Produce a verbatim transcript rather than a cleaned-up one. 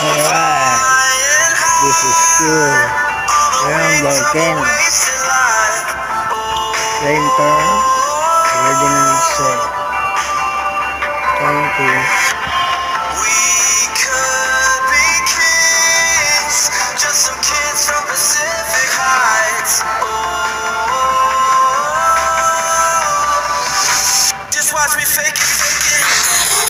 Alright, this is still Grand Volcano. Same term, Ferdinand said. Thank you.